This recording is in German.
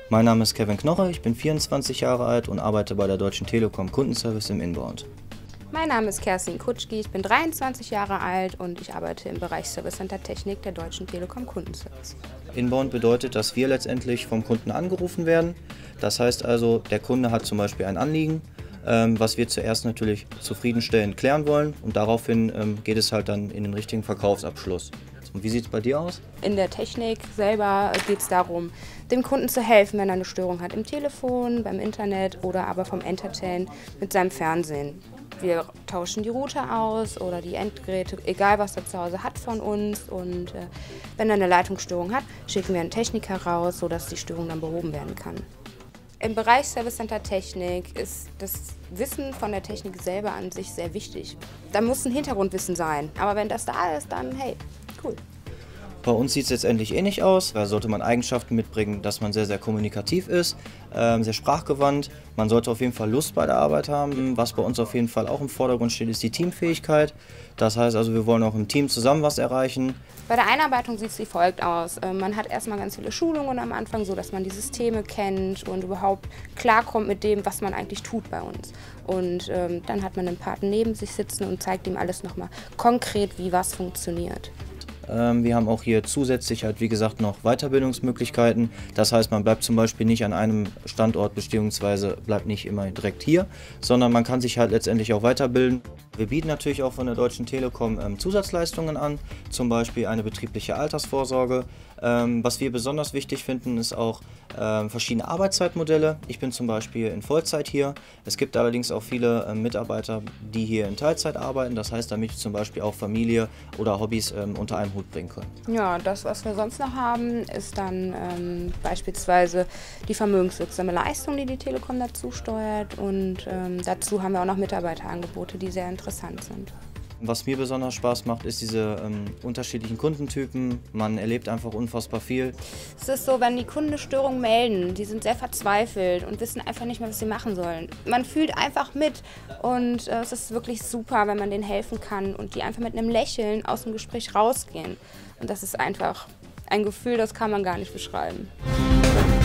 Mein Name ist Kevin Knoche, ich bin 24 Jahre alt und arbeite bei der Deutschen Telekom Kundenservice im Inbound. Mein Name ist Kerstin Kutschki, ich bin 23 Jahre alt und ich arbeite im Bereich Service Center Technik der Deutschen Telekom Kundenservice. Inbound bedeutet, dass wir letztendlich vom Kunden angerufen werden. Das heißt also, der Kunde hat zum Beispiel ein Anliegen, was wir zuerst natürlich zufriedenstellend klären wollen, und daraufhin geht es halt dann in den richtigen Verkaufsabschluss. Und wie sieht es bei dir aus? In der Technik selber geht es darum, dem Kunden zu helfen, wenn er eine Störung hat im Telefon, beim Internet oder aber vom Entertain mit seinem Fernsehen. Wir tauschen die Router aus oder die Endgeräte, egal was er zu Hause hat von uns. Und wenn er eine Leitungsstörung hat, schicken wir einen Techniker raus, sodass die Störung dann behoben werden kann. Im Bereich Service Center Technik ist das Wissen von der Technik selber an sich sehr wichtig. Da muss ein Hintergrundwissen sein, aber wenn das da ist, dann hey, cool. Bei uns sieht es letztendlich ähnlich aus. Da sollte man Eigenschaften mitbringen, dass man sehr, sehr kommunikativ ist, sehr sprachgewandt. Man sollte auf jeden Fall Lust bei der Arbeit haben. Was bei uns auf jeden Fall auch im Vordergrund steht, ist die Teamfähigkeit. Das heißt also, wir wollen auch im Team zusammen was erreichen. Bei der Einarbeitung sieht es wie folgt aus. Man hat erstmal ganz viele Schulungen am Anfang, so dass man die Systeme kennt und überhaupt klarkommt mit dem, was man eigentlich tut bei uns. Und dann hat man einen Partner neben sich sitzen und zeigt ihm alles nochmal konkret, wie was funktioniert. Wir haben auch hier zusätzlich halt, wie gesagt, noch Weiterbildungsmöglichkeiten. Das heißt, man bleibt zum Beispiel nicht an einem Standort bzw. bleibt nicht immer direkt hier, sondern man kann sich halt letztendlich auch weiterbilden. Wir bieten natürlich auch von der Deutschen Telekom Zusatzleistungen an, zum Beispiel eine betriebliche Altersvorsorge. Was wir besonders wichtig finden, ist auch verschiedene Arbeitszeitmodelle. Ich bin zum Beispiel in Vollzeit hier. Es gibt allerdings auch viele Mitarbeiter, die hier in Teilzeit arbeiten. Das heißt, damit zum Beispiel auch Familie oder Hobbys unter einem Hut bringen können. Ja, das, was wir sonst noch haben, ist dann beispielsweise die vermögenswirksame Leistung, die die Telekom dazu steuert. Und dazu haben wir auch noch Mitarbeiterangebote, die sehr interessant sind. Was mir besonders Spaß macht, ist diese unterschiedlichen Kundentypen. Man erlebt einfach unfassbar viel. Es ist so, wenn die Kunden eine Störung melden, die sind sehr verzweifelt und wissen einfach nicht mehr, was sie machen sollen. Man fühlt einfach mit und es ist wirklich super, wenn man denen helfen kann und die einfach mit einem Lächeln aus dem Gespräch rausgehen. Und das ist einfach ein Gefühl, das kann man gar nicht beschreiben.